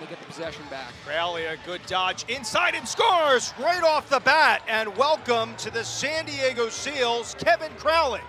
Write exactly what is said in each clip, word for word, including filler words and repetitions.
get the possession back. Crowley, a good dodge inside and scores right off the bat. And welcome to the San Diego Seals, Kevin Crowley.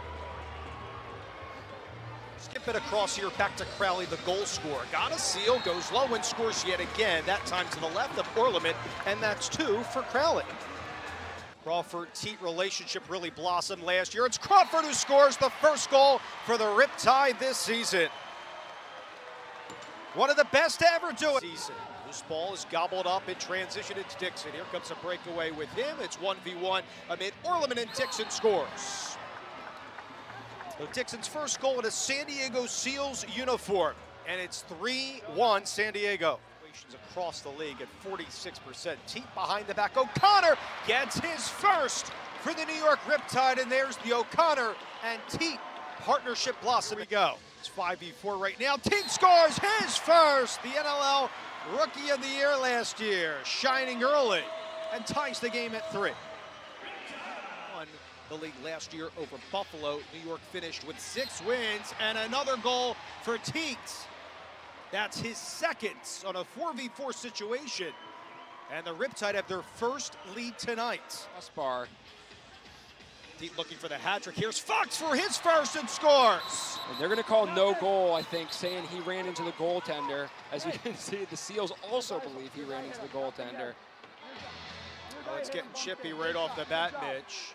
Skip it across here, back to Crowley, the goal scorer. Got a seal, goes low and scores yet again, that time to the left of Orleman, and that's two for Crowley. Crawford-Teat relationship really blossomed last year. It's Crawford who scores the first goal for the Riptide this season. One of the best to ever do it. Season. This ball is gobbled up in transition. It's Dixon. Here comes a breakaway with him. It's one v one amid Orleman, and Dixon scores. So Dixon's first goal in a San Diego Seals uniform, and it's three one San Diego. Across the league at forty-six percent. Teat behind the back. O'Connor gets his first for the New York Riptide, and there's the O'Connor and Teat partnership blossom. Here we go. It's five v four right now. Teat scores his first. The N L L Rookie of the Year last year, shining early, and ties the game at three. Won the league last year over Buffalo. New York finished with six wins, and another goal for Teat. That's his second on a four v four situation. And the Riptide have their first lead tonight. Crossbar. Teat looking for the hat trick. Here's Fox for his first and scores. And they're going to call no goal, I think, saying he ran into the goaltender. As you can see, the Seals also believe he ran into the goaltender. Oh, it's getting chippy right off the bat, Mitch.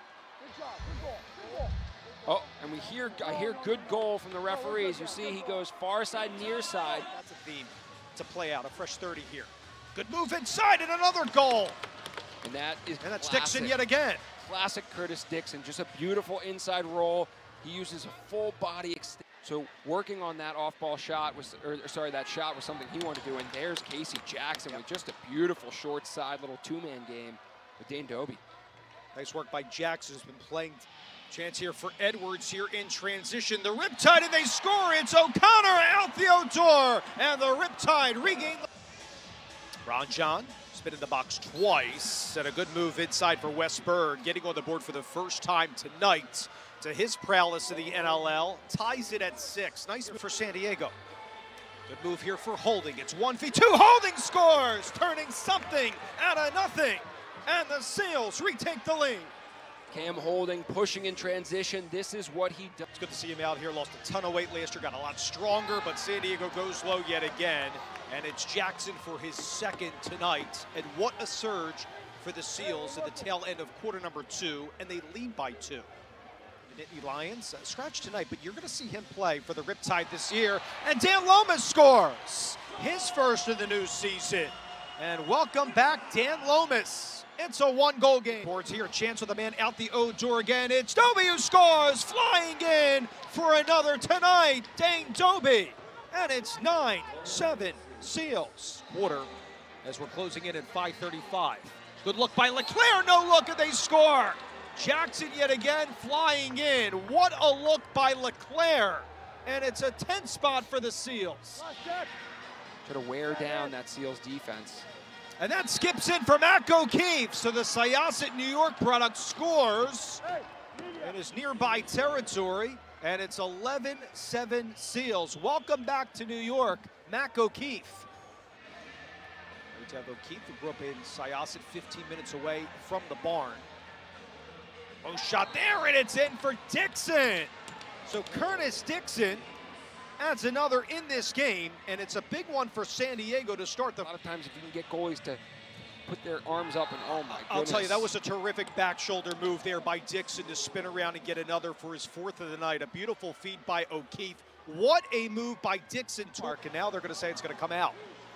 Oh, and we hear, I hear good goal from the referees. You see he goes far side, near side. That's a theme to play out, a fresh thirty here. Good move inside and another goal. And that is And that's classic, Dixon yet again. Classic Curtis Dixon, just a beautiful inside roll. He uses a full body extension. So working on that off-ball shot was, or sorry, that shot was something he wanted to do. And there's Casey Jackson yep. with just a beautiful short side little two-man game with Dane Doby. Nice work by Jackson, who's been playing. Chance here for Edwards here in transition. The Riptide, and they score. It's O'Connor out the outdoor, and the Riptide regain. Ron John has been in the box twice, and a good move inside for Wes Bird, getting on the board for the first time tonight. To his prowess in the N L L, ties it at six. Nice move for San Diego. Good move here for Holding. It's one v two. Holding scores, turning something out of nothing, and the Seals retake the lead. Cam Holding pushing in transition. This is what he does. It's good to see him out here. Lost a ton of weight last year, got a lot stronger, but San Diego goes low yet again. And it's Jackson for his second tonight. And what a surge for the Seals at the tail end of quarter number two, and they lead by two. The Nittany Lions, uh, scratch tonight, but you're going to see him play for the Riptide this year. And Dan Lomas scores his first of the new season. And welcome back, Dan Lomas. It's a one-goal game. Boards here, chance with the man out the O door again. It's Doby who scores, flying in for another tonight, Dane Doby. And it's nine seven Seals. Quarter as we're closing in at five thirty-five. Good look by Leclerc, no look, and they score. Jackson yet again flying in. What a look by Leclerc. And it's a ten spot for the Seals. Try to wear down that Seals defense. And that skips in for Mac O'Keefe. So the Syosset New York product scores in his nearby territory. And it's eleven seven Seals. Welcome back to New York, Mac O'Keefe. Great to have O'Keefe, who grew up in Syosset, fifteen minutes away from the barn. Oh, shot there, and it's in for Dixon. So Curtis Dixon adds another in this game, and it's a big one for San Diego to start the. A lot of times, if you can get goalies to put their arms up, and oh my goodness. I'll tell you, that was a terrific back shoulder move there by Dixon to spin around and get another for his fourth of the night. A beautiful feed by O'Keefe. What a move by Dixon. And now they're going to say it's going to come out.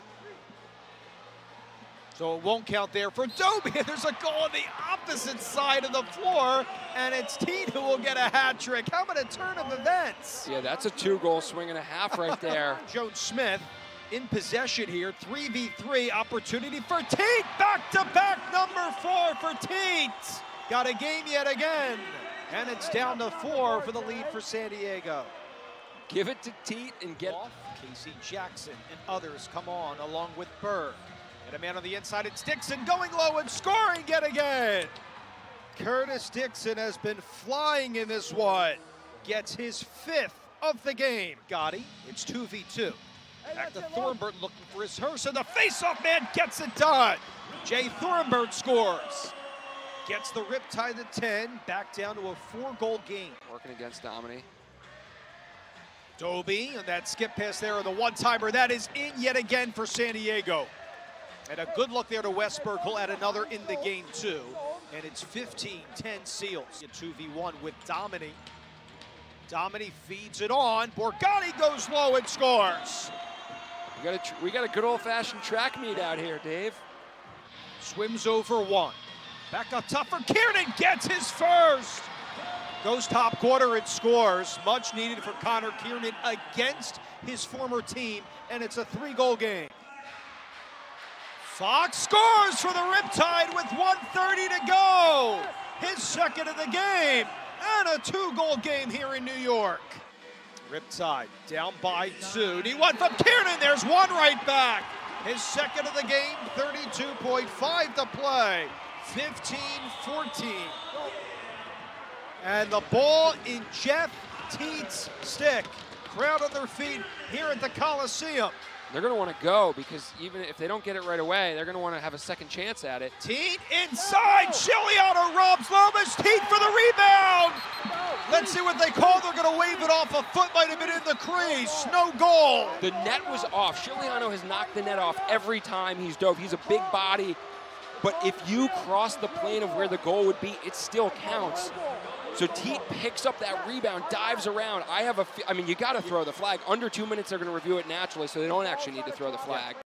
So it won't count there for Doby. There's a goal on the opposite side of the floor, and it's Teat who will get a hat trick. How about a turn of events? Yeah, that's a two-goal swing and a half right there. Jones Smith in possession here, three v three opportunity for Teat. Back-to-back number four for Teat. Got a game yet again, and it's down to four for the lead for San Diego. Give it to Teat and get off. Casey Jackson and others come on along with Berg. And a man on the inside, it's Dixon going low and scoring yet again. Curtis Dixon has been flying in this one. Gets his fifth of the game. Gotti, it's two v two. Back to Thornburn looking for his hearse, and the face-off man gets it done. Jay Thornburn scores. Gets the Riptide to ten, back down to a four-goal game. Working against Domini. Doby, and that skip pass there, and the one-timer, that is in yet again for San Diego. And a good look there to Westberg. He'll add another in the game, too. And it's fifteen ten Seals. A two v one with Domini. Domini feeds it on. Borgani goes low and scores. We got a, we got a good old-fashioned track meet out here, Dave. Swims over one. Back up top for Kiernan, gets his first. Goes top quarter and scores. Much needed for Connor Kiernan against his former team, and it's a three-goal game. Fox scores for the Riptide with one thirty to go. His second of the game, and a two-goal game here in New York. Riptide down by two. D one from Kiernan, there's one right back. His second of the game, thirty-two point five to play, fifteen fourteen. And the ball in Jeff Teet's stick. Crowd on their feet here at the Coliseum. They're going to want to go because even if they don't get it right away, they're going to want to have a second chance at it. Teet inside. Chiliano robs Lomas. Teet for the rebound. Let's see what they call. They're going to wave it off. A foot might have been in the crease. No goal. The net was off. Chiliano has knocked the net off every time he's dove. He's a big body. But if you cross the plane of where the goal would be, it still counts. So Teet picks up that rebound, dives around. I have a, I mean, you got to throw the flag. Under two minutes, they're going to review it naturally, so they don't actually need to throw the flag.